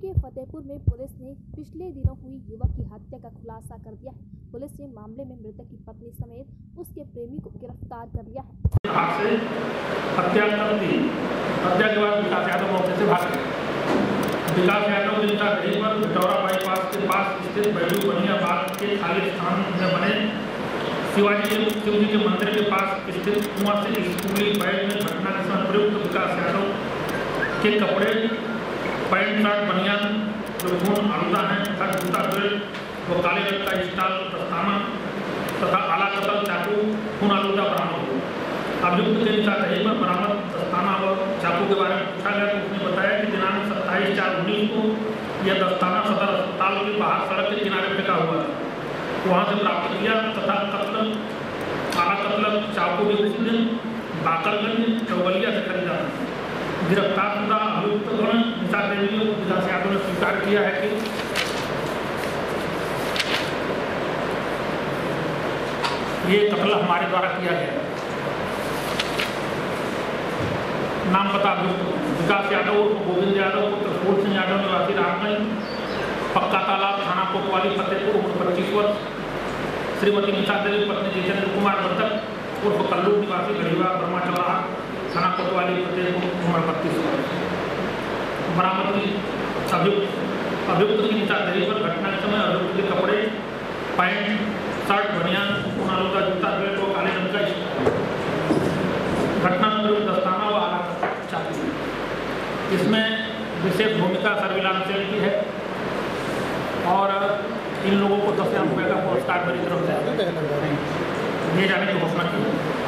के फतेहपुर में पुलिस ने पिछले दिनों हुई युवक की हत्या का खुलासा कर दिया है। पुलिस ने मामले में मृतक की पत्नी समेत उसके प्रेमी को गिरफ्तार कर लिया है। हत्या कर दी। हत्या के बाद विकास यादव मौके से भाग गए। विकास यादव जिनका गरीब पर बिटौरा बाईपास के पास स्थित बैलू बनिया बाग के खाली स्थान में बने शिवाजी शिव जी के मंदिर के पास स्थित कुआं से स्कूली बैग में घटना के समय प्रयुक्त विकास यादव के कपड़े, पैंट शर्ट, बनियान जो खून आलूदा है तथा जूता बेल्ट व काले रंग का स्टाल दस्ताना तथा आला कतल चाकू खून आलूदा बरामद हुआ। अभियुक्त के निशानदेही पर बरामद दस्ताना व चाकू के बारे में पूछा गया तो उसने बताया कि दिनांक 27/4/19 को यह दस्ताना सदर अस्पताल के बाहर सड़क के किनारे फेंका हुआ था, वहाँ से प्राप्त किया तथा आला कतल चाकू भी उसी दिन बाकरगंज चौबलिया से खरीदा था। गिरफ्तार शुदा अभियुक्त गण निशानदेही को विकास यादव ने स्वीकार किया है कि ये कत्ल हमारे द्वारा किया गया। नाम पता अभियुक्त विकास यादव उर्फ गोविंद यादव पुत्र फूल सिंह यादव निवासी रामगंज, पक्का तालाब, थाना कोतवाली, फतेहपुर, उम्र 25 वर्ष। श्रीमती निशानदेही पत्नी जितेंद्र कुमार बंधक उर्फ कल्लू निवासी गढ़ीवा ब्रह्मा चौराहा, थाना कोतवाली, फतेहपुर, उम्र 32 वर्ष। बरामद अभियुक्त की निशानदेही पर घटना के समय अभियुक्त के कपड़े, पैंट, शर्ट, बनियान, खून आलूदा जूता बेल्ट व काले रंग का घटना में दस्ताना व आला चाकू। इसमें विशेष भूमिका सर्विलांस सेल की है और इन लोगों को 10,000 रुपये का पुरस्कार मेरी तरफ से दिए जाने की घोषणा की है।